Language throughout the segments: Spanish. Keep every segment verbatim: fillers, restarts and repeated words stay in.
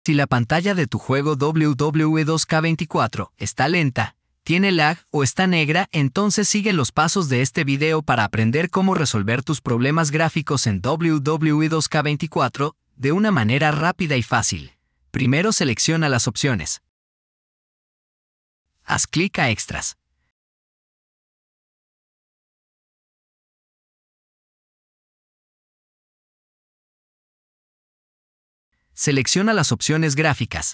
Si la pantalla de tu juego W W E dos K veinticuatro está lenta, tiene lag o está negra, entonces sigue los pasos de este video para aprender cómo resolver tus problemas gráficos en W W E dos K veinticuatro de una manera rápida y fácil. Primero selecciona las opciones. Haz clic a Extras. Selecciona las opciones gráficas.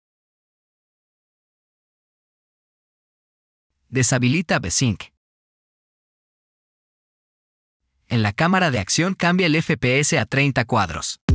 Deshabilita V-Sync. En la cámara de acción cambia el F P S a treinta cuadros.